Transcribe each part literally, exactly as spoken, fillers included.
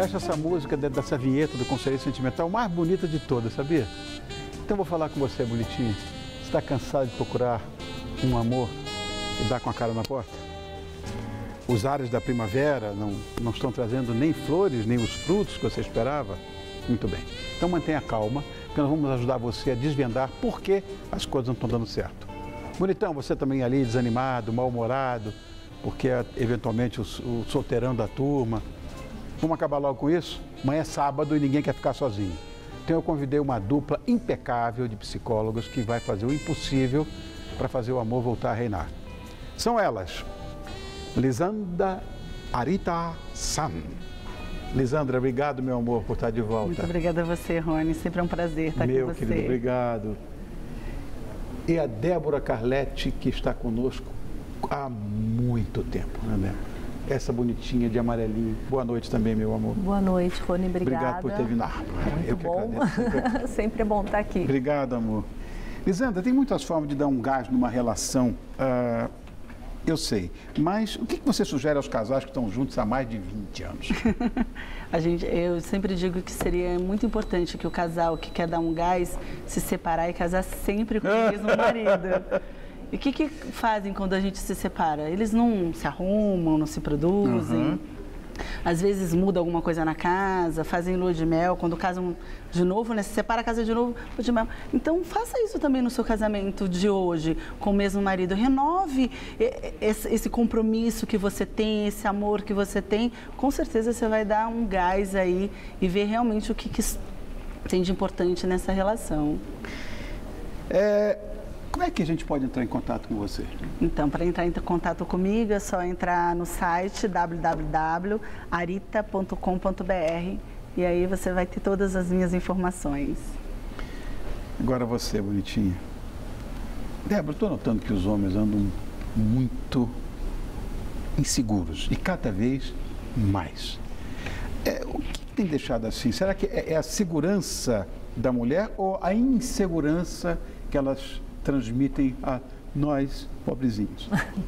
Eu acho essa música dessa vinheta do Conselheiro Sentimental mais bonita de todas, sabia? Então eu vou falar com você, bonitinho. Você está cansado de procurar um amor e dar com a cara na porta? Os ares da primavera não, não estão trazendo nem flores, nem os frutos que você esperava? Muito bem. Então mantenha calma, que nós vamos ajudar você a desvendar por que as coisas não estão dando certo. Bonitão, você também ali desanimado, mal-humorado, porque é eventualmente o, o solteirão da turma. Vamos acabar logo com isso? Amanhã é sábado e ninguém quer ficar sozinho. Então eu convidei uma dupla impecável de psicólogos que vai fazer o impossível para fazer o amor voltar a reinar. São elas, Lisandra Arita San. Lisandra, obrigado, meu amor, por estar de volta. Muito obrigada a você, Rony. Sempre é um prazer estar meu aqui com você. Meu querido, obrigado. E a Débora Carletti, que está conosco há muito tempo, né, Débora? Essa bonitinha de amarelinho. Boa noite também, meu amor. Boa noite, Rony. Obrigada. Obrigado por ter vindo. Ah, Muito eu que bom. agradeço. Sempre é bom estar aqui. Obrigado, amor. Lisandra, tem muitas formas de dar um gás numa relação, uh, eu sei. Mas o que você sugere aos casais que estão juntos há mais de vinte anos? A gente, eu sempre digo que seria muito importante que o casal que quer dar um gás se separar e casar sempre com o mesmo marido. E o que, que fazem quando a gente se separa? Eles não se arrumam, não se produzem. Uhum. Às vezes muda alguma coisa na casa, fazem lua de mel. Quando casam de novo, né? Se separa a casa de novo, lua de mel. Então, faça isso também no seu casamento de hoje, com o mesmo marido. Renove esse compromisso que você tem, esse amor que você tem. Com certeza você vai dar um gás aí e ver realmente o que, que tem de importante nessa relação. É... Como é que a gente pode entrar em contato com você? Então, para entrar em contato comigo, é só entrar no site w w w ponto arita ponto com ponto b r e aí você vai ter todas as minhas informações. Agora você, bonitinha. Débora, estou notando que os homens andam muito inseguros e cada vez mais. É, o que tem deixado assim? Será que é, é a segurança da mulher ou a insegurança que elas transmitem a nós, pobrezinhos?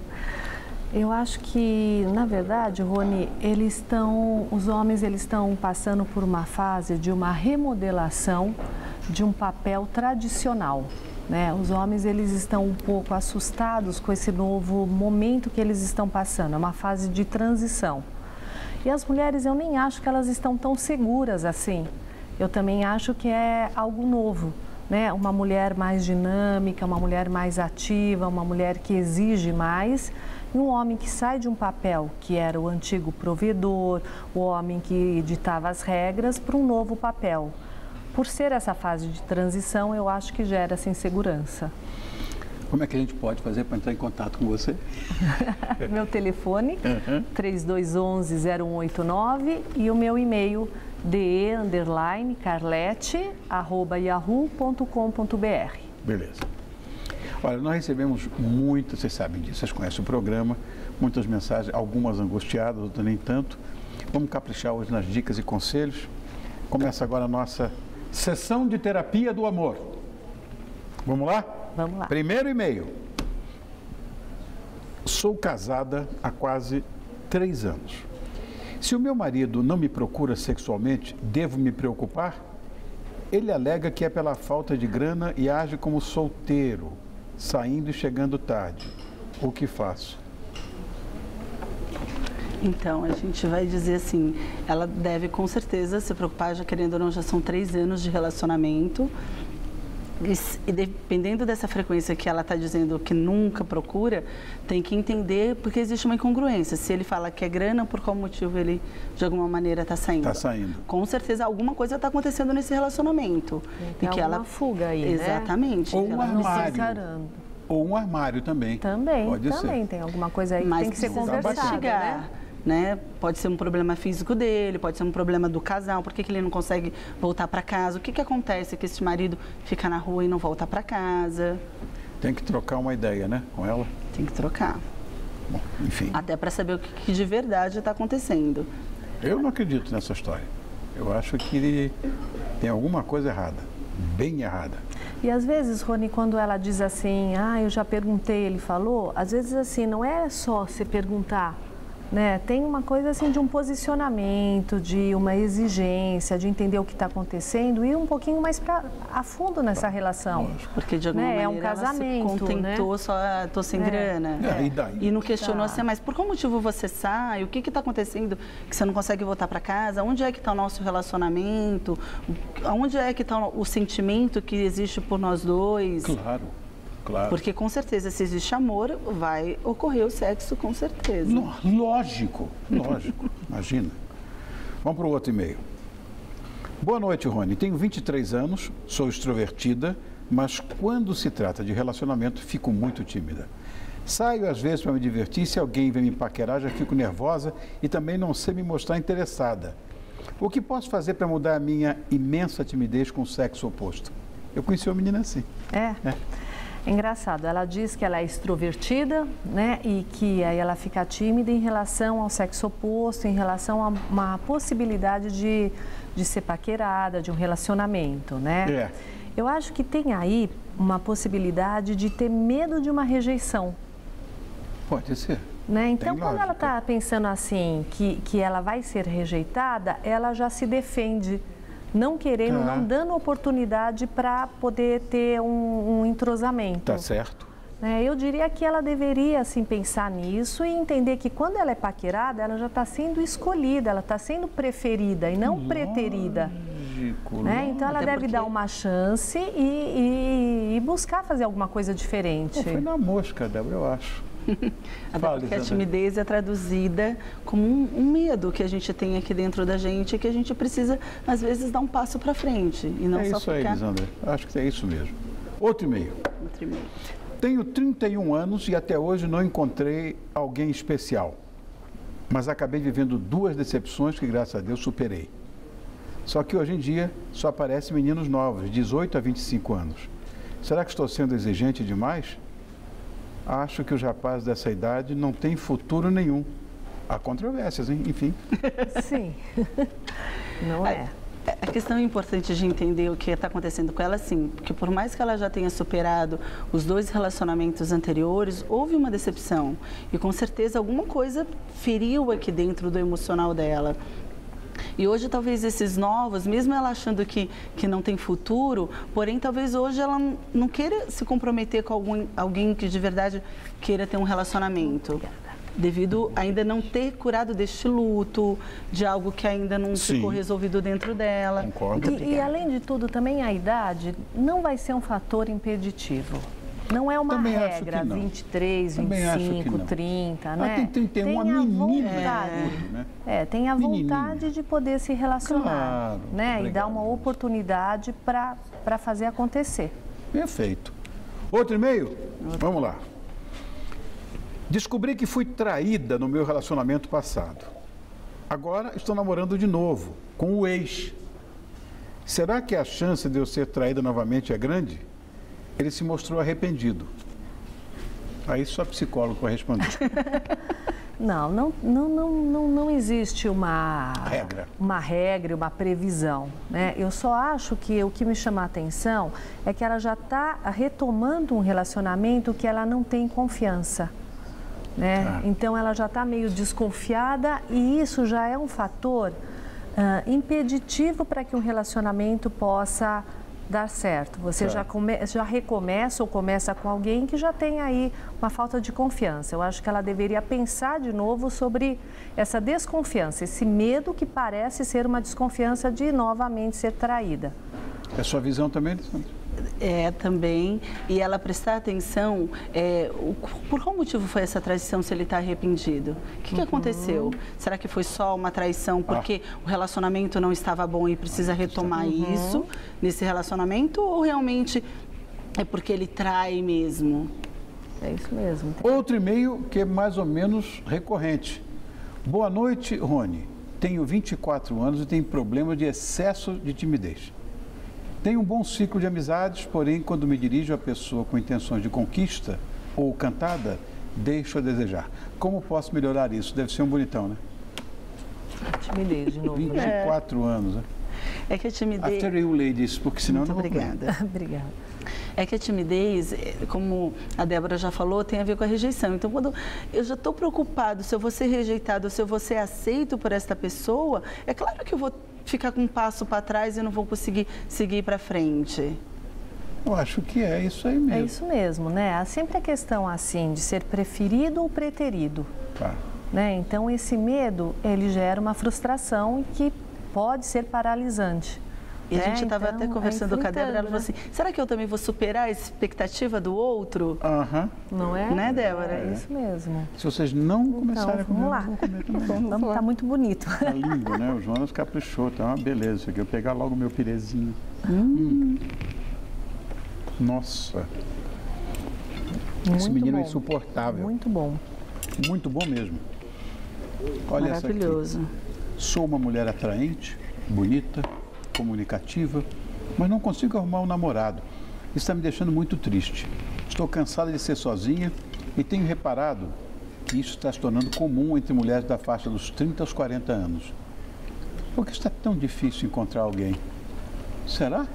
Eu acho que, na verdade, Rony, eles estão, os homens eles estão passando por uma fase de uma remodelação de um papel tradicional, né? Os homens eles estão um pouco assustados com esse novo momento que eles estão passando, é uma fase de transição. E as mulheres, eu nem acho que elas estão tão seguras assim. Eu também acho que é algo novo. Né? Uma mulher mais dinâmica, uma mulher mais ativa, uma mulher que exige mais, e um homem que sai de um papel que era o antigo provedor, o homem que ditava as regras, para um novo papel. Por ser essa fase de transição, eu acho que gera essa insegurança. Como é que a gente pode fazer para entrar em contato com você? Meu telefone, uhum. três dois um um, zero um oito nove, e o meu e-mail, de underline carlete arroba yahoo ponto com ponto b r. Beleza. Olha, nós recebemos muitas, vocês sabem disso, vocês conhecem o programa, muitas mensagens, algumas angustiadas, outras nem tanto. Vamos caprichar hoje nas dicas e conselhos. Começa agora a nossa sessão de terapia do amor. Vamos lá? Vamos lá. Primeiro e-mail. Sou casada há quase três anos. Se o meu marido não me procura sexualmente, devo me preocupar? Ele alega que é pela falta de grana e age como solteiro, saindo e chegando tarde. O que faço? Então, a gente vai dizer assim, ela deve com certeza se preocupar, já querendo ou não, já são três anos de relacionamento. E, e dependendo dessa frequência que ela está dizendo que nunca procura, tem que entender porque existe uma incongruência. Se ele fala que é grana, por qual motivo ele de alguma maneira está saindo? Está saindo. Com certeza alguma coisa está acontecendo nesse relacionamento. Tem que ela fuga aí, exatamente. Né? Ou um armário. Ou um armário também. Também, Pode também ser. Tem alguma coisa aí que Mas tem que ser conversada, né? Né? Pode ser um problema físico dele, pode ser um problema do casal, por que que ele não consegue voltar para casa? O que que acontece que esse marido fica na rua e não volta para casa? Tem que trocar uma ideia, né, com ela? Tem que trocar. Bom, enfim. Até para saber o que, que de verdade está acontecendo. Eu não acredito nessa história. Eu acho que ele tem alguma coisa errada, bem errada. E às vezes, Rony, quando ela diz assim, ah, eu já perguntei, ele falou, às vezes assim, não é só você perguntar, né? Tem uma coisa assim de um posicionamento, de uma exigência, de entender o que está acontecendo e ir um pouquinho mais pra, a fundo nessa relação. Porque de alguma né? maneira é um casamento, ela se contentou, né? só tô sem É. grana. É, e daí? E não questionou Tá. assim, mas por qual motivo você sai? O que está acontecendo que você não consegue voltar para casa? Onde é que está o nosso relacionamento? Onde é que está o sentimento que existe por nós dois? Claro, claro. Porque com certeza, se existe amor, vai ocorrer o sexo, com certeza. No- Lógico, lógico, imagina. Vamos para o outro e-mail. Boa noite, Rony. Tenho vinte e três anos, sou extrovertida, mas quando se trata de relacionamento, fico muito tímida. Saio às vezes para me divertir, se alguém vem me paquerar, já fico nervosa e também não sei me mostrar interessada. O que posso fazer para mudar a minha imensa timidez com o sexo oposto? Eu conheci uma menina assim. É. É. Engraçado, ela diz que ela é extrovertida, né, e que aí ela fica tímida em relação ao sexo oposto, em relação a uma possibilidade de, de ser paquerada, de um relacionamento, né? É. Eu acho que tem aí uma possibilidade de ter medo de uma rejeição, Pode ser. né? Então, Tem quando ela lógica. está pensando assim, que, que ela vai ser rejeitada, ela já se defende, não querendo, Tá. não dando oportunidade para poder ter um, um entrosamento. Tá certo. É, eu diria que ela deveria assim, pensar nisso e entender que quando ela é paquerada, ela já está sendo escolhida, ela está sendo preferida e não preterida. Lógico, Né? Então ela Até deve porque- dar uma chance e, e- e buscar fazer alguma coisa diferente. Pô, foi na mosca, Débora, eu acho. Até Fala, porque a Isabel. timidez é traduzida como um, um medo que a gente tem aqui dentro da gente, que a gente precisa, às vezes, dar um passo para frente e não É só isso aí, ficar Lisandra. Acho que é isso mesmo. Outro e-mail. no primeiro. Tenho trinta e um anos e até hoje não encontrei alguém especial. Mas acabei vivendo duas decepções que, graças a Deus, superei. Só que hoje em dia só aparecem meninos novos, dezoito a vinte e cinco anos. Será que estou sendo exigente demais? Acho que os rapazes dessa idade não têm futuro nenhum. Há controvérsias, hein? Enfim. Sim, não é. A questão é importante de entender o que está acontecendo com ela, sim, porque por mais que ela já tenha superado os dois relacionamentos anteriores, houve uma decepção e com certeza alguma coisa feriu aqui dentro do emocional dela. E hoje talvez esses novos, mesmo ela achando que, que não tem futuro, porém talvez hoje ela não- não queira se comprometer com algum, alguém que de verdade queira ter um relacionamento. Devido a ainda não ter curado deste luto, de algo que ainda não Sim. ficou resolvido dentro dela. Concordo. E, e, além de tudo, também a idade não vai ser um fator impeditivo. Não é uma Também acho regra, que não. vinte e três, vinte Também e acho que cinco, não. trinta, Ah, né? tem trinta e um, uma a menina vontade. tudo, né? É, tem a Menininha. vontade de poder se relacionar, Claro, né? E obrigado. dar uma oportunidade para para fazer acontecer. Perfeito. Outro e-mail? Vamos lá. Descobri que fui traída no meu relacionamento passado. Agora estou namorando de novo, com o ex. Será que a chance de eu ser traída novamente é grande? Ele se mostrou arrependido. Aí só psicólogo para responder. Não, não, não, não, não, não existe uma Regra. uma regra, uma previsão, né? Eu só acho que o que me chama a atenção é que ela já está retomando um relacionamento que ela não tem confiança, né? Ah. Então ela já está meio desconfiada e isso já é um fator ah, impeditivo para que um relacionamento possa dar certo. Você Tá. já, come, já recomeça ou começa com alguém que já tem aí uma falta de confiança. Eu acho que ela deveria pensar de novo sobre essa desconfiança, esse medo que parece ser uma desconfiança de novamente ser traída. É sua visão também, Alessandra? É, também. E ela prestar atenção, é, o- por qual motivo foi essa traição se ele está arrependido? O que, que aconteceu? Será que foi só uma traição porque o relacionamento não estava bom e precisa retomar isso nesse relacionamento? Ou realmente é porque ele trai mesmo? É isso mesmo. Outro e-mail que é mais ou menos recorrente. Boa noite, Rony. Tenho vinte e quatro anos e tenho problema de excesso de timidez. Tenho um bom ciclo de amizades, porém, quando me dirijo a pessoa com intenções de conquista ou cantada, deixo a desejar. Como posso melhorar isso? Deve ser um bonitão, né? Timidez de novo, vinte né? e quatro anos, né? É que a timidez... After you, ladies, porque senão Muito eu não vou comer. obrigada. Obrigada. É que a timidez, como a Débora já falou, tem a ver com a rejeição. Então, quando eu já estou preocupado se eu vou ser rejeitado, se eu vou ser aceito por esta pessoa, é claro que eu vou ficar com um passo para trás e não vou conseguir seguir para frente. Eu acho que é isso aí mesmo. É isso mesmo, né? Há sempre a questão assim de ser preferido ou preterido. Tá. Né? Então, esse medo, ele gera uma frustração que pode ser paralisante. E né? a gente estava então, até conversando é com a Débora, ela falou né? assim, será que eu também vou superar a expectativa do outro? Aham. Não é? Né, Débora? É isso mesmo. Se vocês não começarem a Então, comer, vamos lá. eu vou comer também. Vamos, tá muito bonito. Tá lindo, né? O Jonas caprichou, tá uma beleza isso aqui. Eu vou pegar logo o meu pirezinho. Hum. Hum. Nossa, esse Muito menino é bom. insuportável. Muito bom. Muito bom mesmo. Olha essa aqui. Maravilhoso. Sou uma mulher atraente, bonita, comunicativa, mas não consigo arrumar um namorado. Isso está me deixando muito triste. Estou cansada de ser sozinha e tenho reparado que isso está se tornando comum entre mulheres da faixa dos trinta aos quarenta anos. Por que está tão difícil encontrar alguém? Será?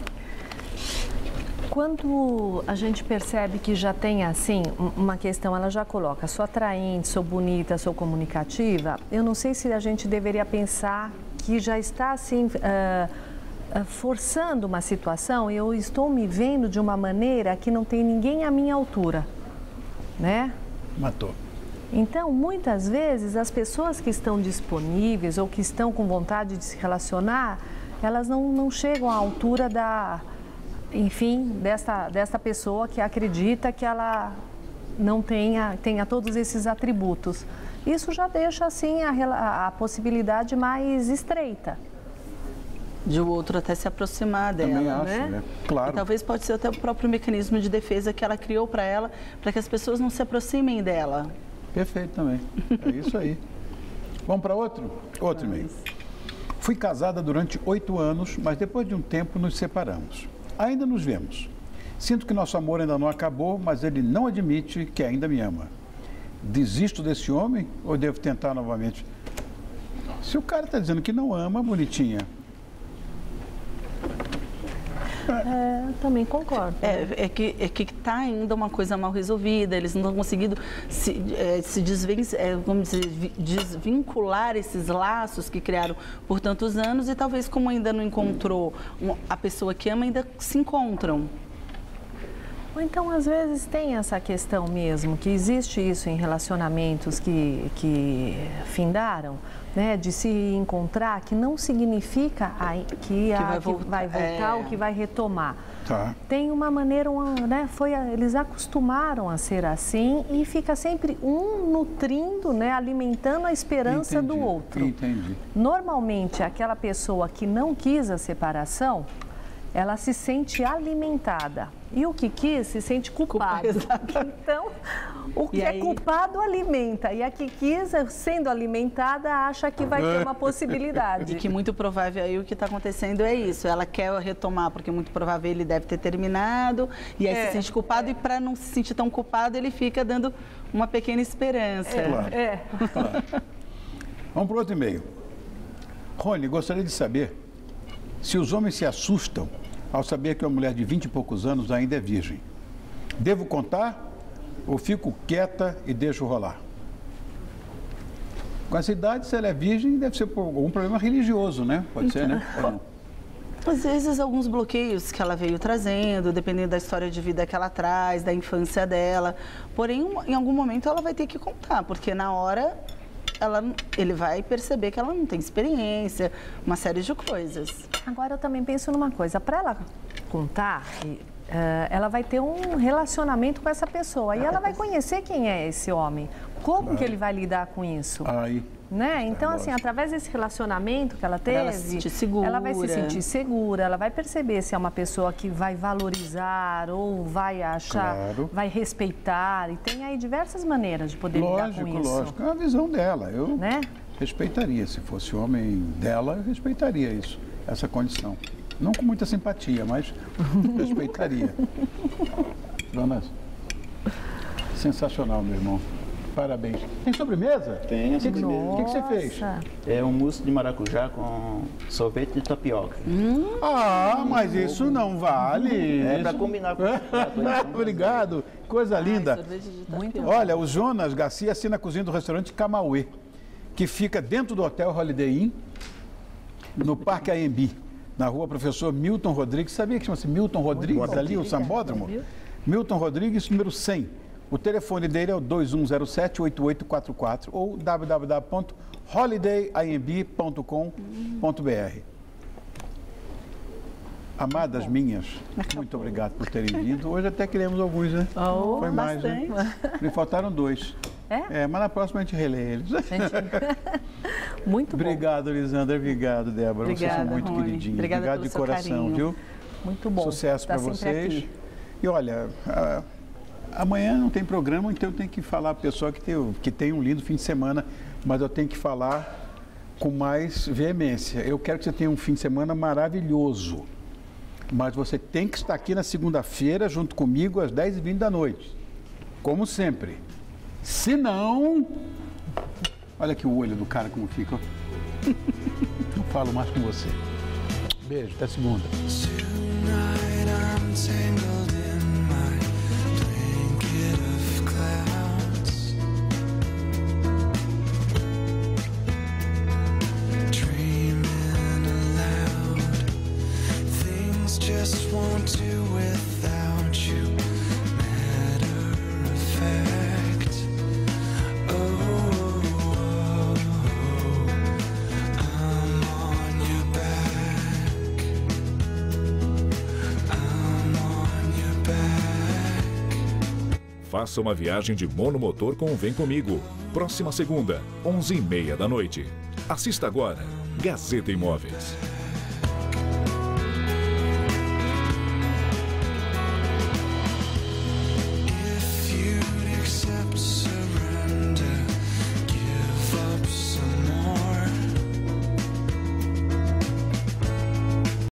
Quando a gente percebe que já tem, assim, uma questão, ela já coloca, sou atraente, sou bonita, sou comunicativa, eu não sei se a gente deveria pensar que já está, assim, uh, uh, forçando uma situação, eu estou me vendo de uma maneira que não tem ninguém à minha altura, né? Matou. Então, muitas vezes, as pessoas que estão disponíveis ou que estão com vontade de se relacionar, elas não, não chegam à altura da... enfim, desta, desta pessoa que acredita que ela não tenha, tenha todos esses atributos. Isso já deixa, assim, a, a possibilidade mais estreita. De o outro até se aproximar dela, Também acho, né? né? Claro. E talvez pode ser até o próprio mecanismo de defesa que ela criou para ela, para que as pessoas não se aproximem dela. Perfeito também. É isso aí. Vamos para outro? Outro e-mail. Fui casada durante oito anos, mas depois de um tempo nos separamos. Ainda nos vemos. Sinto que nosso amor ainda não acabou, mas ele não admite que ainda me ama. Desisto desse homem ou devo tentar novamente? Se o cara está dizendo que não ama, bonitinha. É, eu também concordo. É, é que é que está ainda uma coisa mal resolvida, eles não estão conseguindo se, é, se desven, é, vamos dizer, desvincular esses laços que criaram por tantos anos e talvez como ainda não encontrou a pessoa que ama, ainda se encontram. Ou então, às vezes, tem essa questão mesmo, que existe isso em relacionamentos que, que findaram, né, de se encontrar, que não significa a, que, a, vai que voltar, vai voltar é. ou que vai retomar. Tá. Tem uma maneira, uma, né, foi, a- eles acostumaram a ser assim e fica sempre um nutrindo, né, alimentando a esperança do Entendi, outro. Entendi. Normalmente, aquela pessoa que não quis a separação, ela se sente alimentada. E o que quis se sente culpado. Então, o que E é aí- culpado alimenta. E a que quis, sendo alimentada, acha que vai ter uma E possibilidade. que muito provável aí o que está acontecendo é isso. Ela quer retomar, porque muito provável ele deve ter terminado, e aí É, se sente culpado, e para não se sentir tão culpado, ele fica dando uma pequena esperança. Claro. É. Vamos para o outro e-mail. Rony, gostaria de saber se os homens se assustam ao saber que uma mulher de vinte e poucos anos ainda é virgem. Devo contar ou fico quieta e deixo rolar? Com essa idade, se ela é virgem, deve ser por algum problema religioso, né? Pode ser, né? Ou não? Às vezes, alguns bloqueios que ela veio trazendo, dependendo da história de vida que ela traz, da infância dela. Porém, em algum momento, ela vai ter que contar, porque na hora ela, ele vai perceber que ela não tem experiência, uma série de coisas. Agora, eu também penso numa coisa. Para ela contar, e, eh, ela vai ter um relacionamento com essa pessoa. E ela vai conhecer quem é esse homem. Como que ele vai lidar com isso? Aí, Né? Então, assim, lógico. através desse relacionamento que ela teve, ela se sentir segura. ela vai se sentir segura, ela vai perceber se é uma pessoa que vai valorizar ou vai achar, Claro. vai respeitar. E tem aí diversas maneiras de poder lidar lógico, com isso. lógico. É a visão dela. Eu Né? respeitaria. Se fosse homem dela, eu respeitaria isso, essa condição. Não com muita simpatia, mas respeitaria. Jonas, sensacional, meu irmão. Parabéns. Tem sobremesa? Tem a O que, que, sobremesa. que, que você fez? Nossa. É um mousse de maracujá com sorvete de tapioca. Ah, mas isso não vale. É para Isso- combinar com o prato. Obrigado. Coisa linda. Sorvete de Muito tapioca. Olha, o Jonas Garcia assina a cozinha do restaurante Camauê, que fica dentro do Hotel Holiday Inn, no Parque A M B, na rua Professor Milton Rodrigues. Sabia que chama-se Milton Rodrigues ali, o Sambódromo? Milton Rodrigues, número cem. O telefone dele é o dois um zero sete, oito oito quatro quatro ou w w w ponto holiday i m b ponto com ponto b r. Amadas minhas, muito obrigado por terem vindo. Hoje até queremos alguns, né? Oh, Foi mais, bastante. né? Me faltaram dois. É? É, mas na próxima a gente relê eles. Muito bom. Obrigado, Lisandra. Obrigado, Débora. Vocês são Obrigada, muito Rony. queridinhos. Obrigada Obrigado pelo de seu coração, carinho. viu? Muito bom. Sucesso Tá para sempre vocês. aqui. E olha, a- amanhã não tem programa, então eu tenho que falar para a pessoa que tem, que tem um lindo fim de semana, mas eu tenho que falar com mais veemência. Eu quero que você tenha um fim de semana maravilhoso, mas você tem que estar aqui na segunda-feira junto comigo às dez e vinte da noite, como sempre. Se não, olha aqui o olho do cara como fica. Ó. Não falo mais com você. Beijo, até segunda. Tonight I'm tangled in my blanket of clouds, dreaming aloud. Things just won't do without you. Matter of fact. Oh, oh, oh, I'm on your back. I'm on your back. Faça uma viagem de monomotor com o Vem Comigo. Próxima segunda, onze e meia da noite. Assista agora. Gazeta Imóveis.